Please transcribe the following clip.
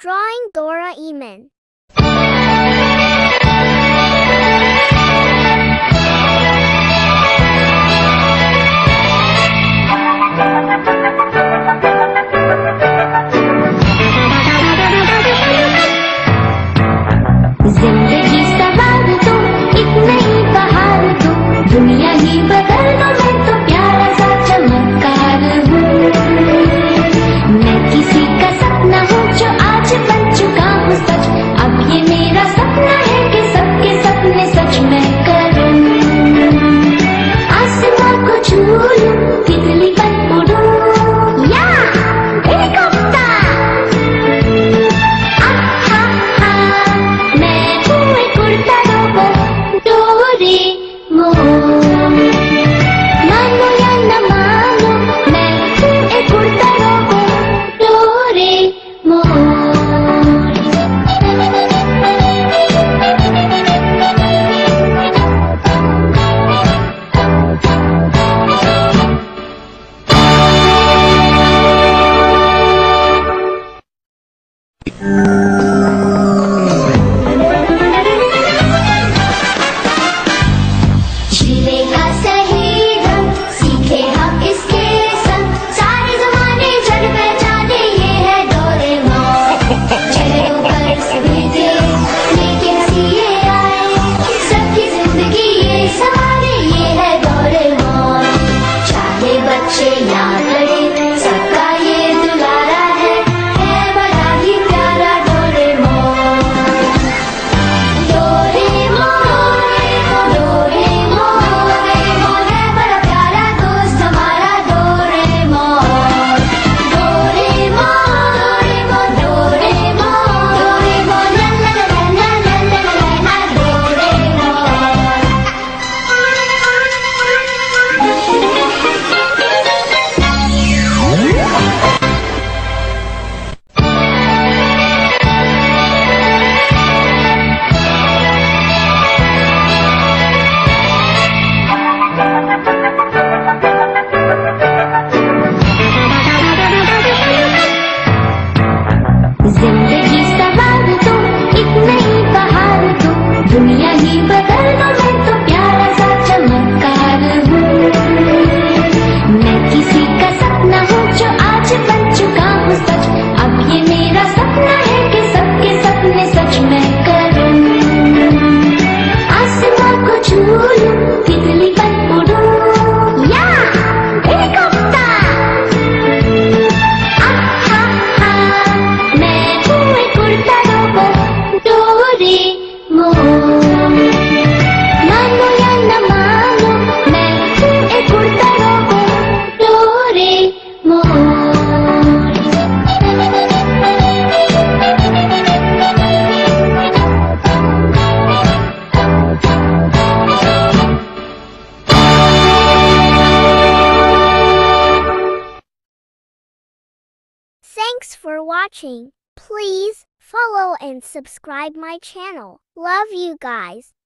Drawing Doraemon. जिंदगी सवार दो, एक नई बहार दो, दुनिया ही बदल दो, मैं तो प्यारा सा चमत्कार हूँ। मैं किसी का सपना हूँ जो आज बन चुका हूँ सच। अब ये मेरा सपना है कि सबके सपने सच मैं करूँ। आसमां को छू लूं, तितली बन उड़ूं, या हेलीकॉप्टर। मानो या न मानो, मैं हूँ एक उड़ता रोबोट, डोरेमोन। जिंदगी सवार दो, एक नई बहार दो, दुनिया ही बदल दो, मैं तो प्यारा सा चमत्कार हूँ। मैं किसी का सपना हूँ जो आज बन चुका हूँ सच। अब ये मेरा सपना है कि सबके सपने सच मैं करूँ। आसमां को छू लूं, तितली बन उड़ूं, या हेलीकॉप्टर। मानो या न मानो, मैं हूँ एक उड़ता robot, Doraemon. Thanks for watching. Please follow and subscribe my channel. Love you guys.